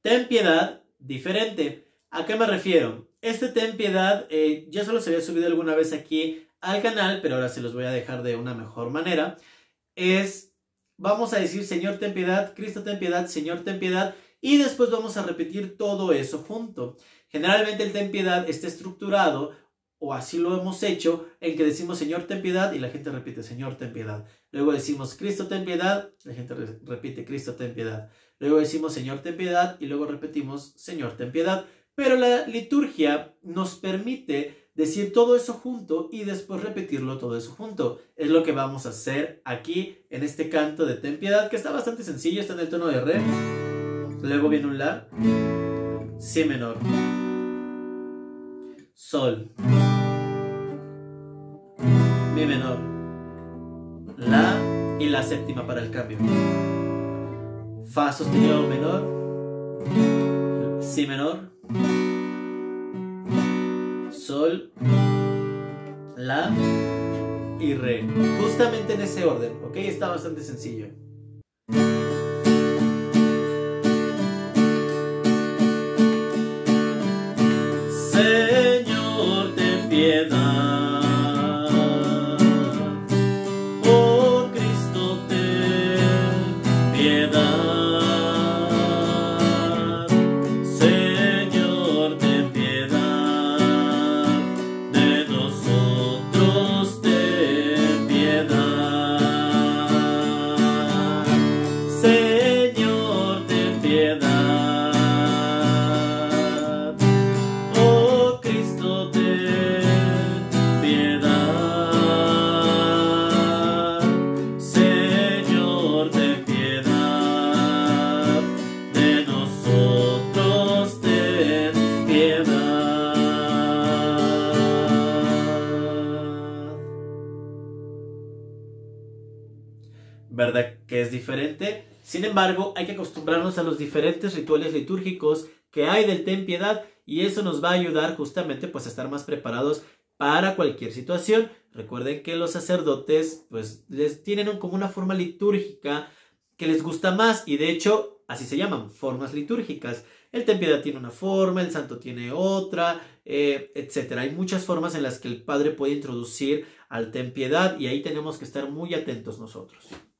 Ten piedad, diferente. ¿A qué me refiero? Este ten piedad ya se los había subido alguna vez aquí al canal, pero ahora se los voy a dejar de una mejor manera. Vamos a decir Señor ten piedad, Cristo ten piedad, Señor ten piedad, y después vamos a repetir todo eso junto. Generalmente el ten piedad está estructurado, o así lo hemos hecho, en que decimos Señor ten piedad y la gente repite Señor ten piedad. Luego decimos Cristo ten piedad, la gente repite Cristo ten piedad. Luego decimos Señor ten piedad y luego repetimos Señor ten piedad. Pero la liturgia nos permite decir todo eso junto y después repetirlo todo eso junto. Es lo que vamos a hacer aquí en este canto de ten piedad, que está bastante sencillo, está en el tono de re. Luego viene un la, si menor, sol, mi menor, la y la séptima para el cambio, fa sostenido menor, si menor, sol, la y re. Justamente en ese orden, ¿ok? Está bastante sencillo. Señor, ten piedad. Oh Cristo, ten piedad. Señor, ten piedad. De nosotros ten piedad. Señor, ten piedad. ¿Verdad que es diferente? Sin embargo, hay que acostumbrarnos a los diferentes rituales litúrgicos que hay del ten piedad, y eso nos va a ayudar justamente pues a estar más preparados para cualquier situación. Recuerden que los sacerdotes pues les tienen como una forma litúrgica que les gusta más, y de hecho así se llaman, formas litúrgicas. El ten piedad tiene una forma, el santo tiene otra, etc. Hay muchas formas en las que el padre puede introducir al ten piedad, y ahí tenemos que estar muy atentos nosotros.